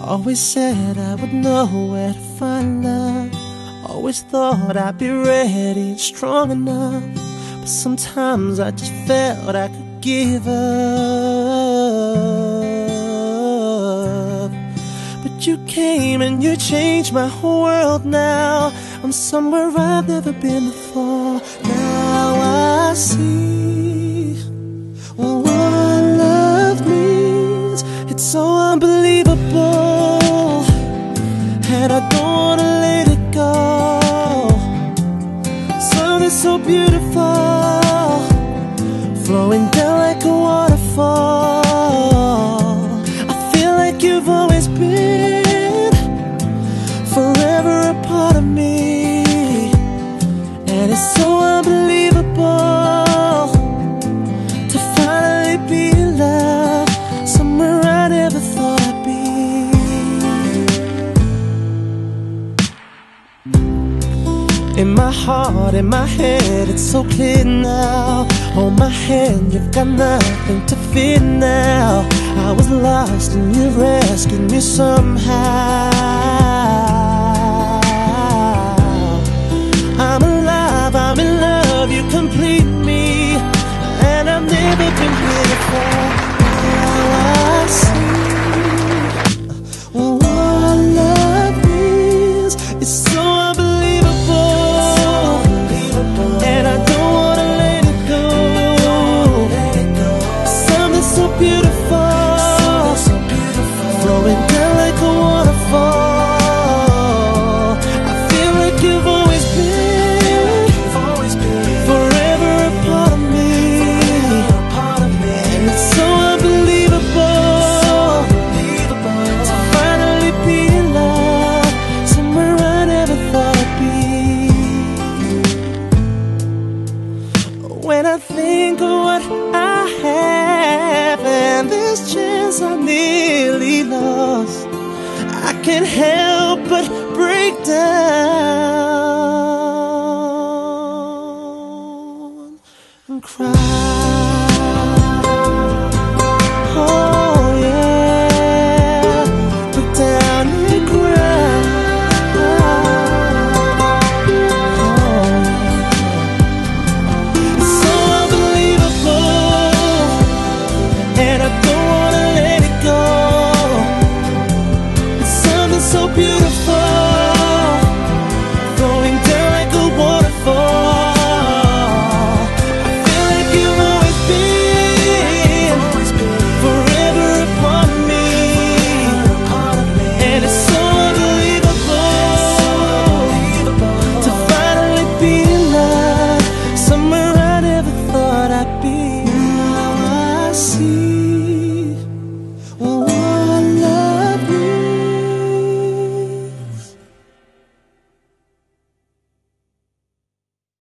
Always said I would know where to find love. Always thought I'd be ready and strong enough. But sometimes I just felt I could give up. But you came and you changed my whole world now. I'm somewhere I've never been before. Now I see what love means. It's so unbelievable, and I don't wanna let it go. Something so beautiful, flowing down like a waterfall. I feel like you've always been forever a part of me, and it's so unbelievable to finally be in love somewhere I never thought I'd be. In my heart, in my head, it's so clear now. Hold my hand, you've got nothing to fear now. I was lost and you rescued me somehow. I'm alive, I'm in love, you complete me, and I've never been here before. Now I see what love means. It's so unbelievable, and I don't wanna let it go. Something so beautiful, flowing down like a waterfall. I feel like you've always been forever a part of me, and it's so unbelievable to finally be in love somewhere I never thought I'd be. When I think of what I have and this chance I nearly lost, I can't help but break down and cry. Oh yeah, break down and cry. It's so unbelievable, and I don't wanna let it go. It's something so beautiful, flowing down like a waterfall. I feel like you've always been forever a part of me, and it's so unbelievable to finally be in love somewhere I never thought I'd be. Now I see